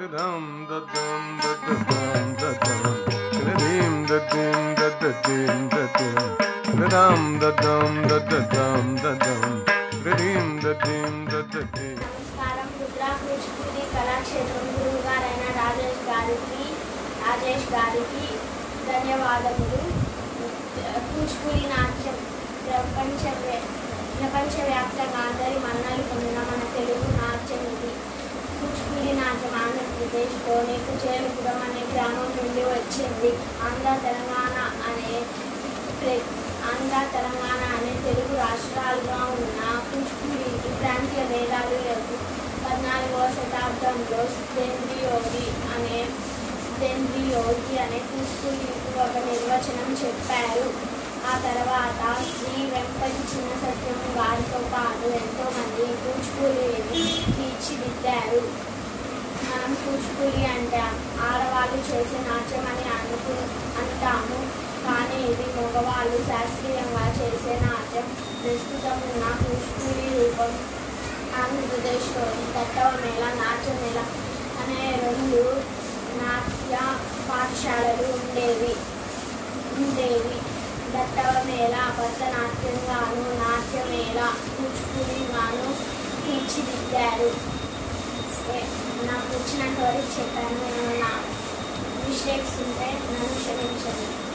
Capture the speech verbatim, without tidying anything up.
రుద్ర కుచిపుడి కళాక్షేత్రం గురువు గారైన రాజేష్ గారికి రాజేష్ గారికి ధన్యవాదములు. కూచిపూడి నాట్యం ప్రపంచ ప్రపంచవ్యాప్తంగా అందరి మన్నలు పొందిన మన తెలుగు నాట్యం ఇది. కూచిపూడి నాట్యం ఆంధ్రప్రదేశ్లోని కుచేలపురం అనే గ్రామం నుండి వచ్చింది. ఆంధ్ర తెలంగాణ అనే ఆంధ్ర తెలంగాణ అనే తెలుగు రాష్ట్రాలుగా ఉన్న కూచిపూడికి ప్రాంతీయ భేదాలు లేవు. పద్నాలుగవ శతాబ్దంలో యోగి అనే యోగి అనే కూచిపూడికి ఒక నిర్వచనం చెప్పారు. ఆ తర్వాత శ్రీ వెంపటి చిన్న సత్యం గారితో పాటు ఎంతోమంది కూచిపూడిని తీర్చిదిద్దారు. మనం కూచిపూడి అంటే ఆడవాళ్ళు చేసే నాట్యం అని అనుకు అంటాము కానీ ఇది మగవాళ్ళు శాస్త్రీయంగా చేసే నాట్యం. ప్రస్తుతం ఉన్న కూచిపూడి రూపం ఆంధ్రప్రదేశ్లోని దట్టవమేళ, నాట్యమేళ అనే రెండు నాట్య పాఠశాలలు ఉండేవి ఉండేవి దట్టవమేళ భరతనాట్యంగాను, నాట్యమేళ కూచిపూడిగాను తీర్చిదిద్దారు. నాకు వచ్చినంత వరకు చెప్పాను. ఏమైనా మిస్టేక్స్ ఉంటే నన్ను క్షమించండి.